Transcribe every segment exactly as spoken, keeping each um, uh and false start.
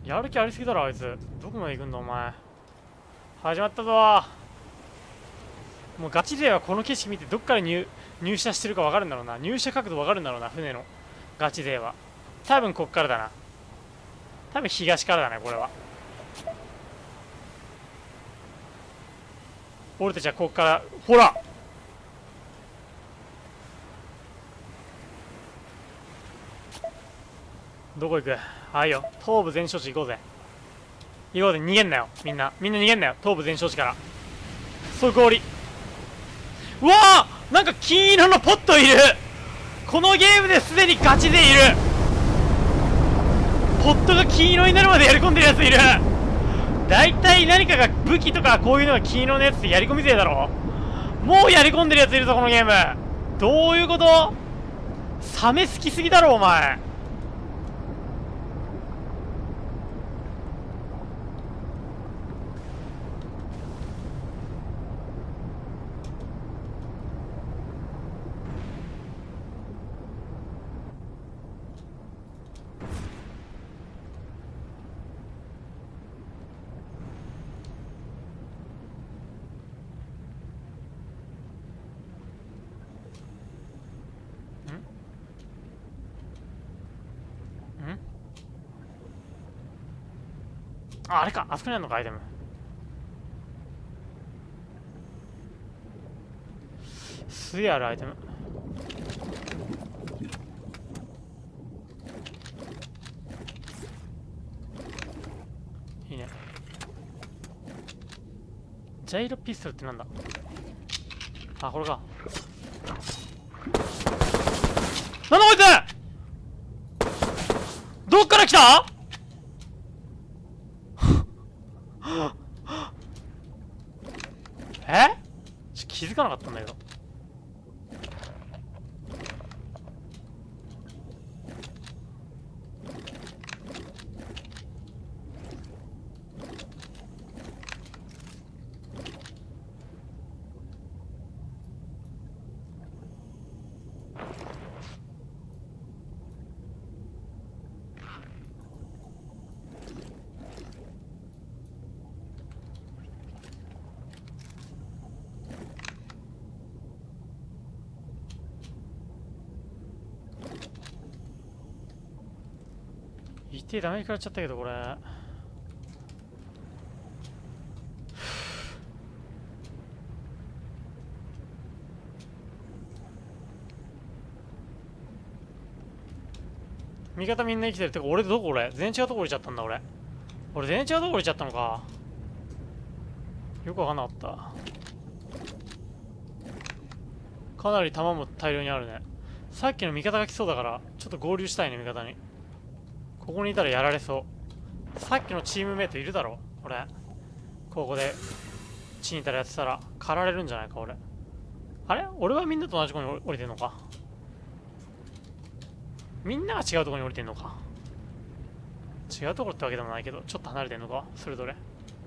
やる気ありすぎだろあいつ。どこまで行くんだお前。始まったぞ。もうガチ勢はこの景色見てどっから入入社してるか分かるんだろうな。入社角度分かるんだろうな、船のガチ勢は。多分こっからだな。多分東からだねこれは。俺たちはこっから、ほらどこ行く。あいよ、東部全焼地行こうぜ。行こうぜ。逃げんなよみんな。みんな逃げんなよ東部全焼地から。即折り。うわあ、なんか金色のポットいる。このゲームですでにガチでいる。ポットが金色になるまでやり込んでるやついる。だいたい何かが武器とかこういうのが金色のやつってやり込み勢だろ。もうやり込んでるやついるぞこのゲーム。どういうこと。サメ好きすぎだろお前。あ、あれか、あそこにあるのか、アイテム。すげえあるアイテム。いいね。ジャイロピストルってなんだ。あ、これか。なんだこいつ。どっから来た。え、ちょ気づかなかったんだけど。一定ダメに食らっちゃったけどこれ。味方みんな生きてる。てか俺どこ俺全然違うとこ降りちゃったんだ俺。俺全然違うとこ降りちゃったのか。よくわかんなかった。かなり弾も大量にあるね。さっきの味方が来そうだからちょっと合流したいね味方に。ここにいたらやられそう。さっきのチームメイトいるだろ俺。ここでチンタラやってたら狩られるんじゃないか俺。あれ俺はみんなと同じとこに降りてんのか。みんなが違うとこに降りてんのか。違うところってわけでもないけどちょっと離れてんのかそれぞれ。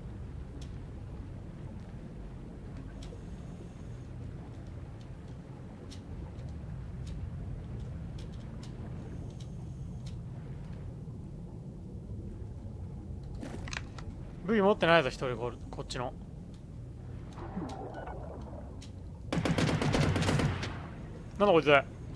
武器持ってないぞ一人。ここっちのなんだこいつ。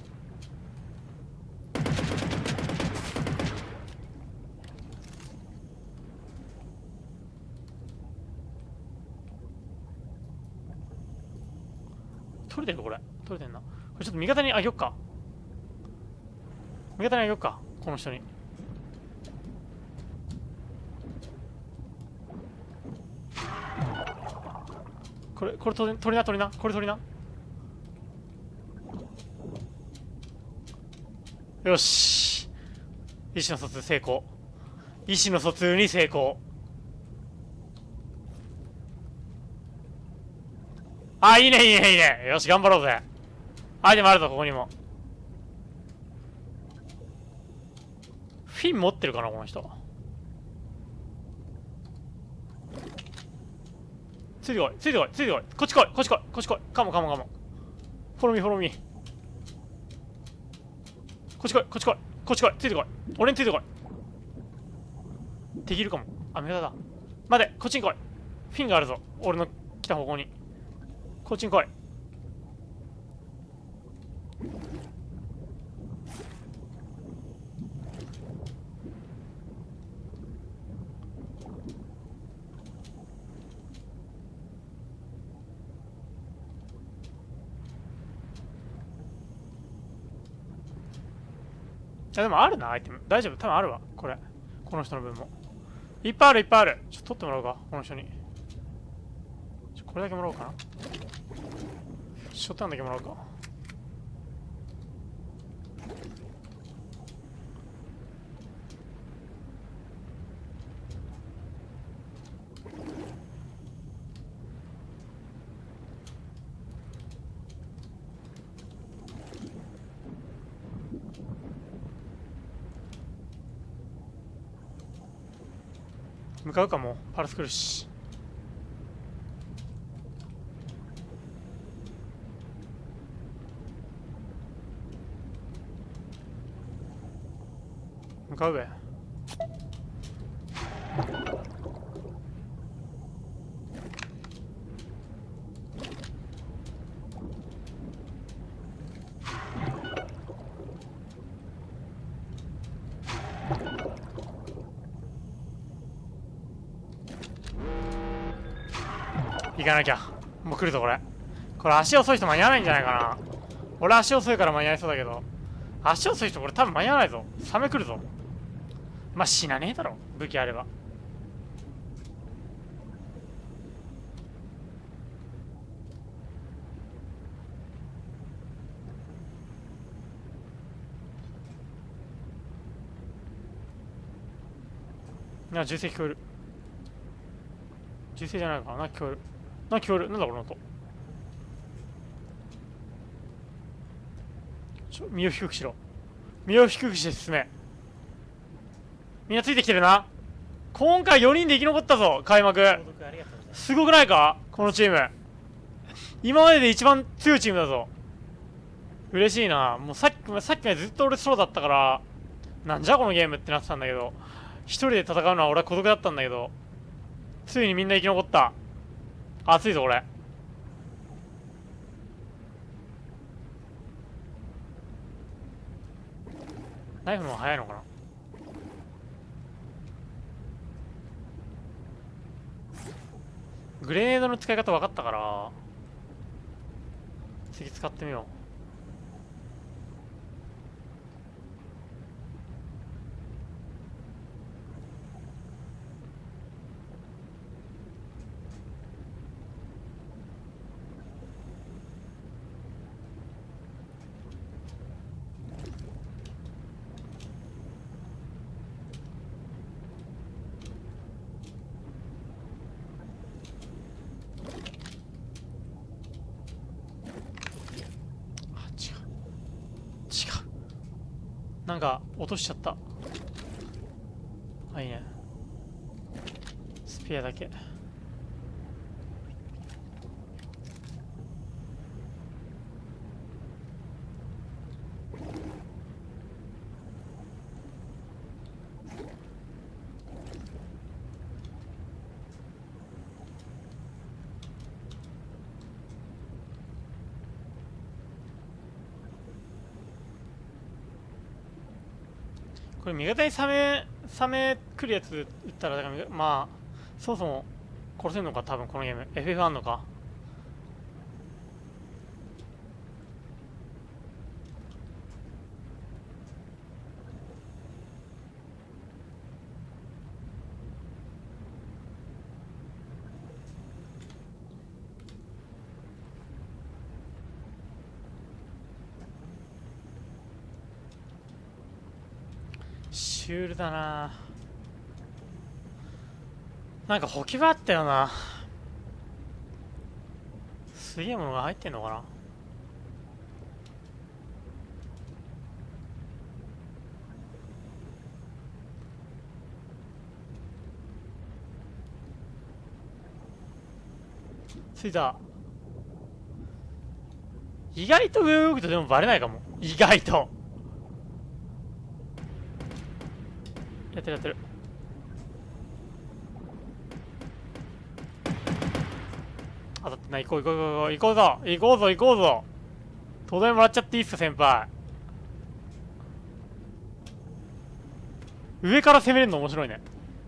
取れてるこれ。取れてんな。これちょっと味方にあげよっか。味方にあげよっかこの人に。これこれ取り取りな取りなこれ取りな。よし、意思の疎通成功。意思の疎通に成功。あ、いいねいいねいいね。よし頑張ろうぜ。アイテムあるぞここにも。フィン持ってるかなこの人。ついてこいついてこいついてこい。こっち来いこっち来いこっち来い。カモカモカモ。フォローミーフォローミー。こっち来いこっち来いこっち来い。ついてこい俺についてこい。 敵いるかも。あ、味方だ。待て、こっちに来い。フィンがあるぞ。俺の来た方向に。こっちに来い。あ、でもあるな、アイテム。大丈夫、多分あるわ。これ。この人の分も。いっぱいある、いっぱいある。ちょっと取ってもらおうか、この人に。ちょこれだけもらおうかな。ショットガンだけもらおうか。向かうかも。パルス来るし。向かうべ。行かなきゃ。もう来るぞこれ。これ足遅い人間に合わないんじゃないかな。俺足遅いから間に合いそうだけど、足遅い人これ多分間に合わないぞ。サメ来るぞ。まあ、死なねえだろ、武器あれば。な、銃声聞こえる。銃声じゃないかな、聞こえる。な、聞こえる。なんだこの音。ちょ、身を低くしろ。身を低くして進め。みんなついてきてるな。今回よにんで生き残ったぞ、開幕。すごくないかこのチーム。今までで一番強いチームだぞ。嬉しいな。もうさっき、さっきまでずっと俺ソロだったから、なんじゃこのゲームってなってたんだけど、一人で戦うのは俺は孤独だったんだけど、ついにみんな生き残った。熱いぞ、これ。ナイフの方が早いのかな。グレネードの使い方分かったから、次使ってみよう。なんか落としちゃった。あ、いいね。スピアだけ。これ味方にサメサメ来るやつ撃ったら、だからまあそもそも殺せんのか、多分このゲーム エフエフ あんのか。シュールだな。なんか補給場あったよな。すげえものが入ってんのかな。着いた。意外と上を動くとでもバレないかも。意外とやってるやってる。 当たってない。行こう行こう行こう行こうぞ行こうぞ行こうぞ。東大もらっちゃっていいっすか先輩。上から攻めれるの面白いね。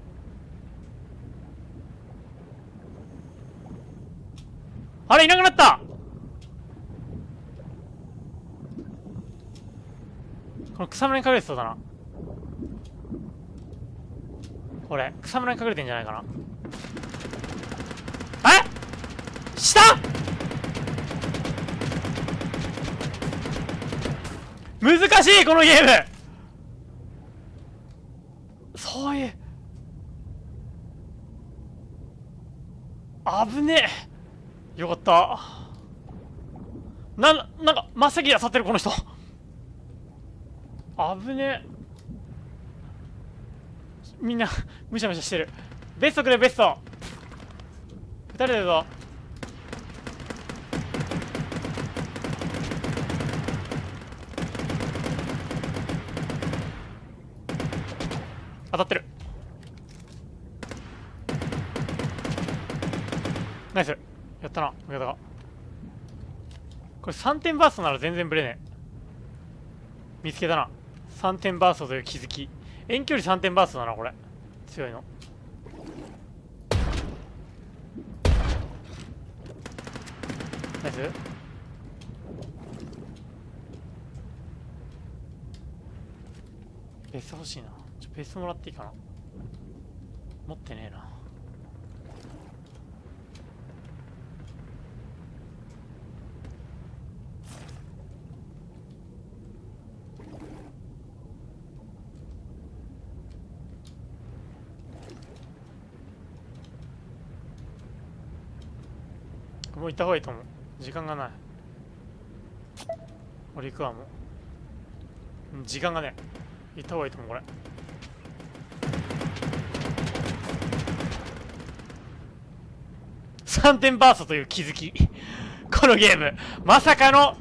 あれいなくなった。この草むらに隠れてそうだな。これ草むらに隠れてんじゃないかな。え下難しいこのゲーム。そういう危ねえ。よかった。な、なんか真っ先に当たってるこの人。危ねえ。みんなむしゃむしゃしてる。ベストくれベスト。ふたりでぞ。当たってる。ナイスやったな味方が。これさんてんバーストなら全然ブレねえ。見つけたな。さんてんバーストという気づき。遠距離さんてんバーストだなこれ。強いの。ナイス。ベスト欲しいな。ちょベストもらっていいかな。持ってねえな。もう行った方がいいと思う。時間がない。俺行くわもう。時間がね行った方がいいと思うこれ。さんてんバーストという気づき。このゲームまさかの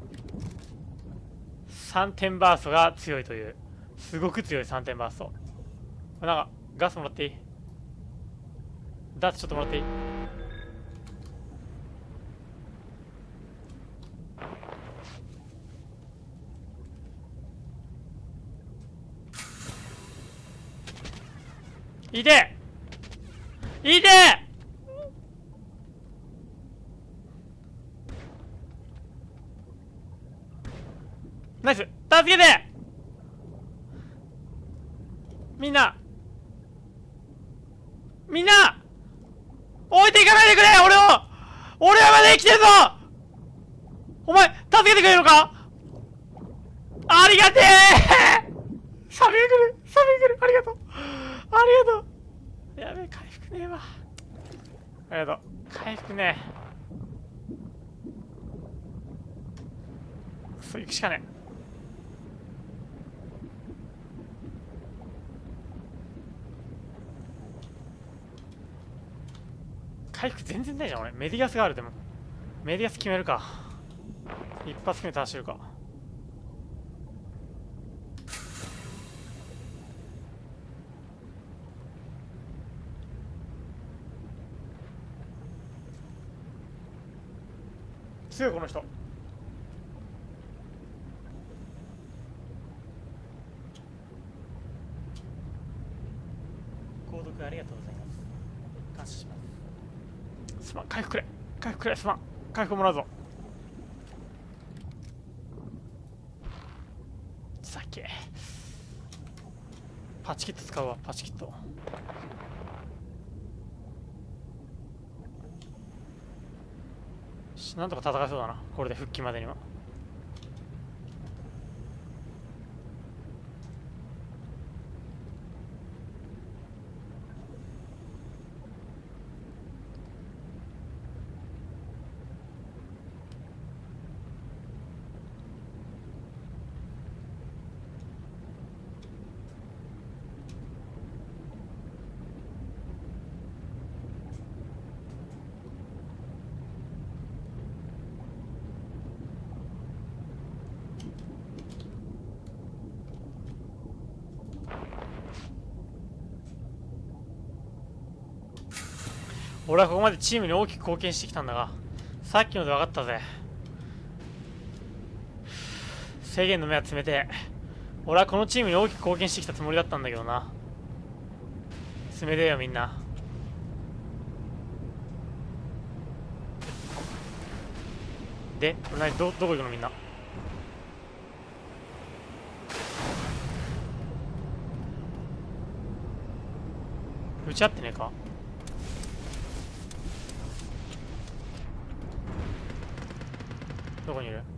さんてんバーストが強いという。すごく強いさんてんバースト。なんかガスもらっていい？ダーツちょっともらっていい？いていてナイス助けてみんなみんな置いていかないでくれ俺を俺はまだ生きてるぞお前助けてくれるのかありがてえサビが来るサビが来るありがとうありがとうやべえ回復ねえわありがとう回復ねえそう行くしかねえ回復全然ないじゃん俺メディアスがあるでもメディアス決めるか一発目足してるか強いこの人購読ありがとうございます感謝しますすまん回復くれ回復くれすまん回復もらうぞさっけパチキット使うわパチキットなんとか戦えそうだなこれで復帰までには俺はここまでチームに大きく貢献してきたんだが、さっきので分かったぜ。制限の目は詰めて、俺はこのチームに大きく貢献してきたつもりだったんだけどな。詰めてよみんな。で、これ何、ど、どこ行くのみんな。打ち合ってねえか。どこにいる。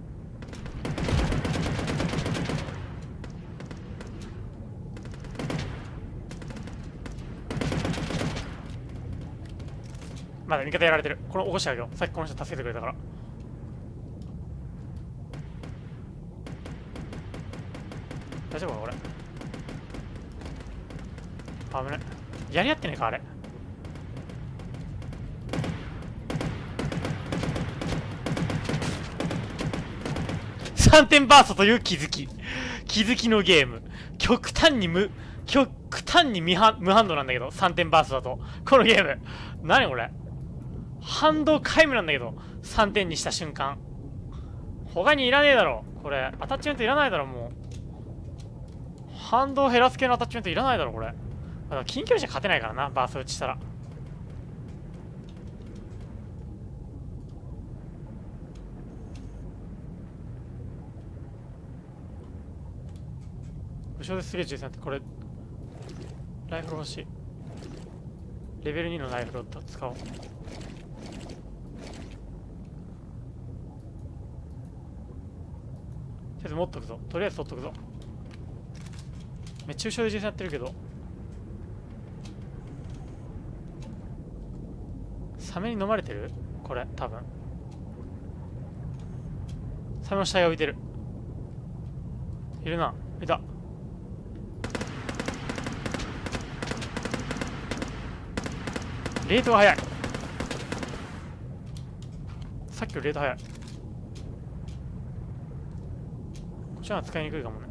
まだ味方やられてる。これ起こしてあげよう。さっきこの人助けてくれたから。大丈夫かこれ。危ね。やり合ってねえかあれ。さんてんバーストという気づき。気づきのゲーム。極端に無、極端に無反無反応なんだけど、さんてんバーストだと。このゲーム。何これ。反動皆無なんだけど、さんてんにした瞬間。他にいらねえだろ。これ、アタッチメントいらないだろ、もう。反動減らす系のアタッチメントいらないだろ、これ。だから近距離じゃ勝てないからな、バースト打ちしたら。後ろですげえ重要になって、これ、ライフル欲しい。レベルにのライフルを使おう。とりあえず持っとくぞ。とりあえず取っとくぞ。めっちゃ後ろで重要になってるけど。サメに飲まれてるこれ、多分。サメの死体が浮いてる。いるな。いた。レートが速い。さっきよりレート速い。こっちは使いにくいかもね。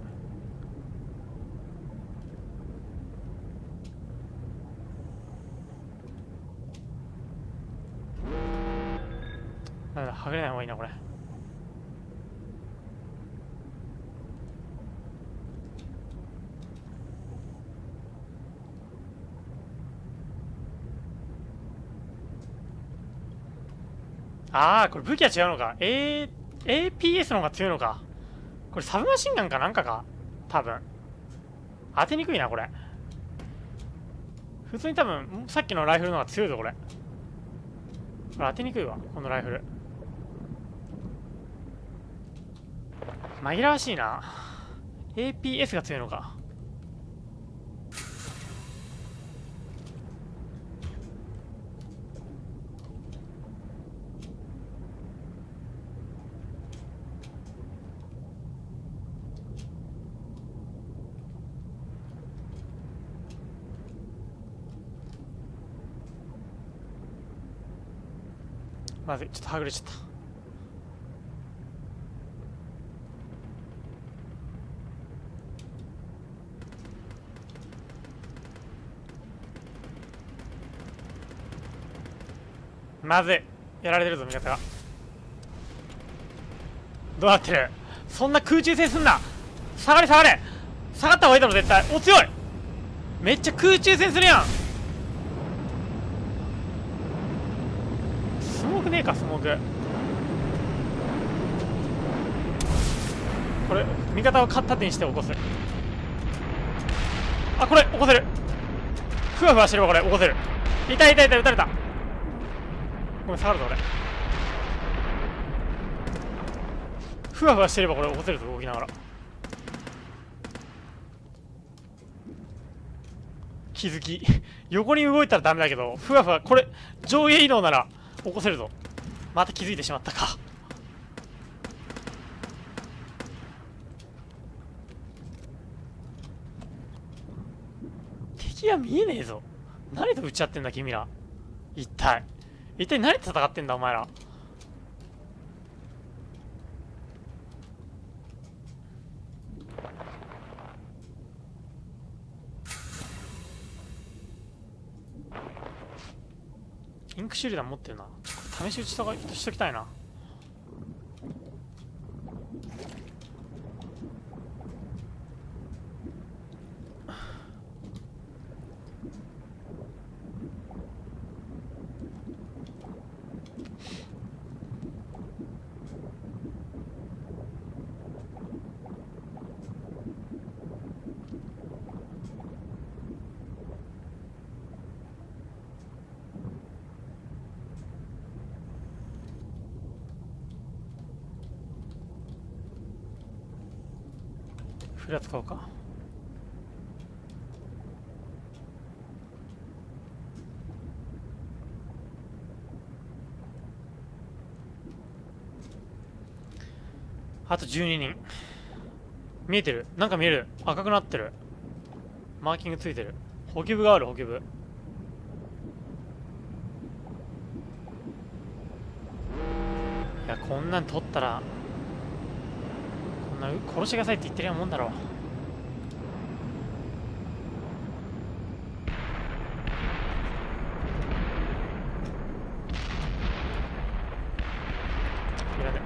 なんだ、はぐれない方がいいな、これ。ああ、これ武器は違うのか。A、エーピーエス の方が強いのか。これサブマシンガンかなんかか多分。当てにくいな、これ。普通に多分、さっきのライフルの方が強いぞ、これ。これ当てにくいわ、このライフル。紛らわしいな。エーピーエス が強いのか。まずい、ちょっとはぐれちゃった。まずい、やられてるぞ味方が。どうなってる。そんな空中戦すんな。下がれ下がれ。下がった方がいいだろ絶対。お強い。めっちゃ空中戦するやん。スモークねえかスモーク。これ味方を縦にして起こす。あ、これ起こせる。ふわふわしてるわ。これ起こせる。痛い痛い痛い、撃たれた。ごめん下がるぞ俺。ふわふわしてればこれ起こせるぞ動きながら。気づき横に動いたらダメだけど、ふわふわこれ上下移動なら起こせるぞ。また気づいてしまったか。敵が見えねえぞ。何と撃ち合ってんだ君ら。一体一体何と戦ってんだお前ら。 インクシール弾持ってるな。試し撃ちとかしときたいな。フラ使おうか。あとじゅうににん。見えてる。なんか見える。赤くなってる。マーキングついてる。補給部がある。補給部。いや、こんなん取ったらこんな殺してくださいって言ってるようなもんだろう。いらね。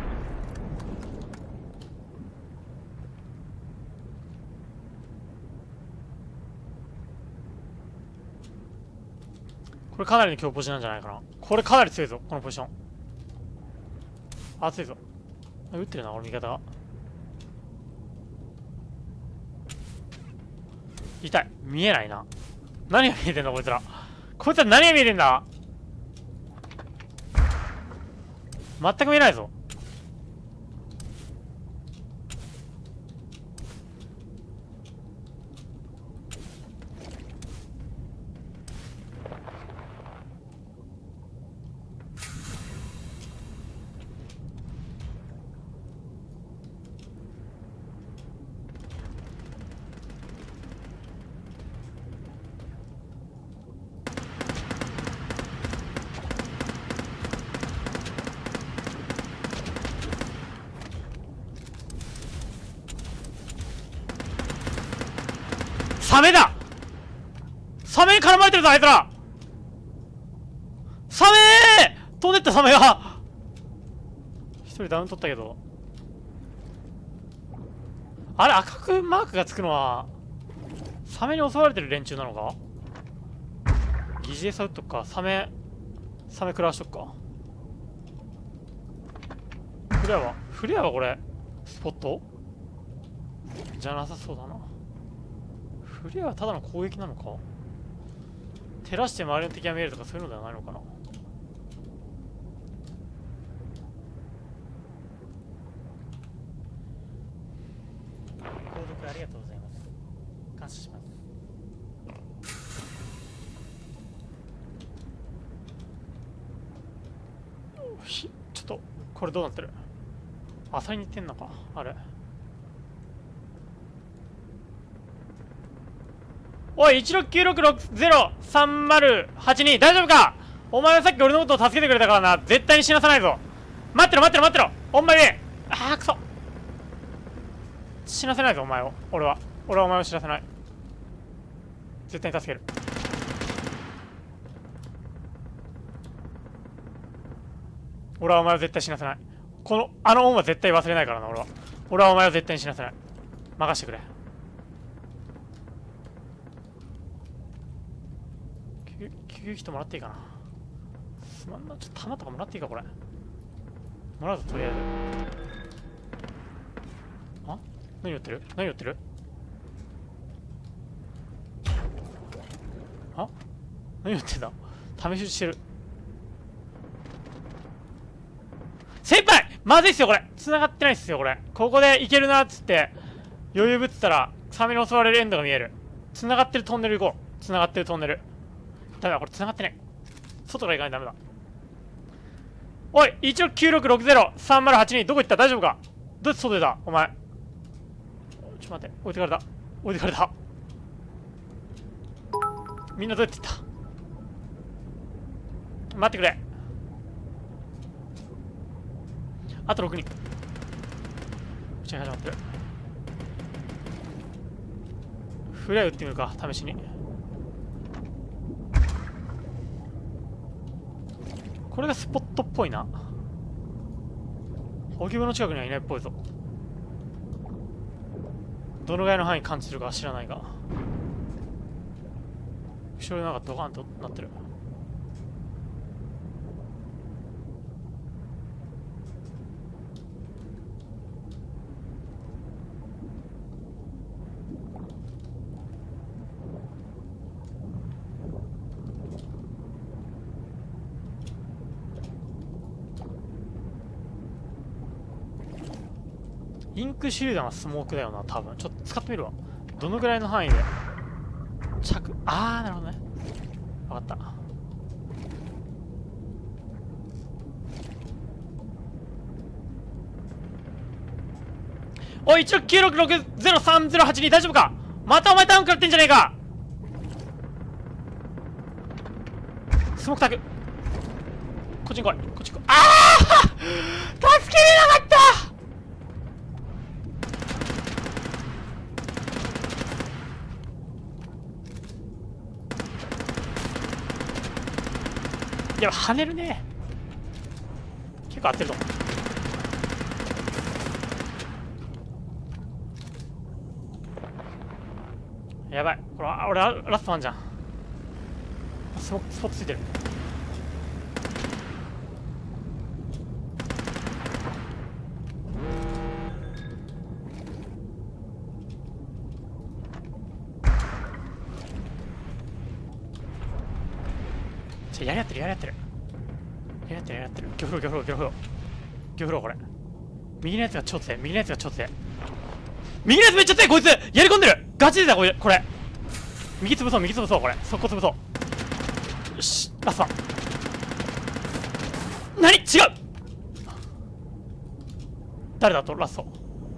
これかなりの強ポジなんじゃないかな。これかなり強いぞ、このポジション。熱いぞ。撃ってるな、俺味方が。痛い。見えないな。何が見えてんだ、こいつら。こいつら何が見えてんだ。全く見えないぞ。サメだ。サメに絡まれてるぞ、あいつら。サメー飛んでったサメが。一人ダウン取ったけど。あれ、赤くマークがつくのはサメに襲われてる連中なのか。疑似餌撃っとくか。サメサメ食らわしとくか。フレアはフレアはこれスポットじゃなさそうだな。フレアはただの攻撃なのか。照らして周りの敵が見えるとかそういうのではないのかな。購読ありがとうございます。感謝します。ちょっとこれどうなってる。アサリに行ってんのかあれ。おい、いちろくきゅうろくろくゼロさんまるはちに、大丈夫か。お前はさっき俺のことを助けてくれたからな。絶対に死なさないぞ。待ってろ待ってろ待ってろ。ほんまに。ああ、くそ。死なせないぞお前を。俺は俺はお前を死なせない。絶対に助ける。俺はお前を絶対死なせない。このあの恩は絶対忘れないからな。俺は俺はお前を絶対に死なせない。任してくれ。救急キットもらっていいかな。すまんな。ちょっと弾とかもらっていいか。これもらうぞとりあえず。あ、何言ってる何言ってる。あ、何言ってんだ。試し撃ちしてる。先輩まずいっすよこれ。繋がってないっすよこれ。ここでいけるなっつって余裕ぶってたらサメに襲われるエンドが見える。繋がってるトンネル行こう。繋がってるトンネル。ダメだ、これ繋がってね。外から行かないとダメだ。おい、いちろくきゅうろくろくゼロさんまるはちに、どこ行った。大丈夫か。どうやって外出たお前。ちょっと待って、置いてかれた置いてかれた。みんなどうやって行った。待ってくれ。あとろくにん。打ち上げ始まってる。フライ打ってみるか試しに。 これがスポットっぽいな。置き場の近くにはいないっぽいぞ。どのぐらいの範囲感じるかは知らないが、後ろでなんかドカンとなってる。インク手榴弾はスモークだよな、多分。ちょっと使ってみるわ。どのぐらいの範囲で着、あー、なるほどね。分かった。おい、いちろくきゅうろくろくゼロさんゼロはちに大丈夫か？またお前タウン食らってんじゃねえか。スモークタグ。こっちに来い、こっちに来い。ああ助けれなかった。いや、跳ねるね。結構合ってるぞ。やばい。これ、俺、ラストワンじゃん。スポスポットついてる。ちょ、やり合ってる、やり合ってる。やり合ってる、やり合ってる。ギョフロ、ギョフロ、ギョフロ。ギョフロ、これ。右のやつが超強い。右のやつが超強い。右のやつめっちゃ強い、こいつやり込んでる。ガチでだ、これ。これ。右潰そう、右潰そう、これ。速攻潰そう。よし、ラスト。何違う誰だと、ラスト。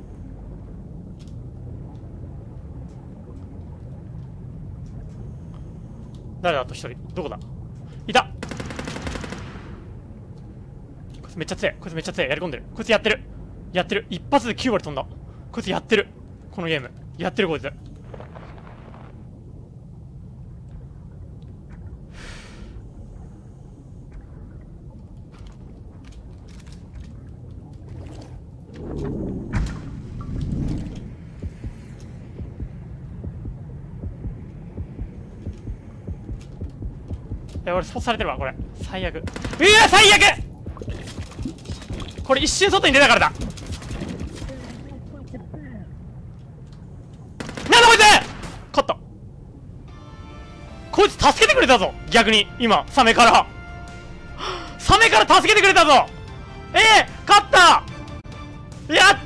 誰だと一人。どこだいた。こいつめっちゃ強い。こいつめっちゃ強い。やり込んでる。こいつやってる。やってる。一発できゅう割飛んだ。こいつやってる。このゲーム。やってる、こいつ。いや、俺スポットされてるわ、これ。最悪。うわ、最悪。これ一瞬外に出たからだ。なんだこいつ。勝った。こいつ助けてくれたぞ、逆に。今サメからサメから助けてくれたぞ。ええー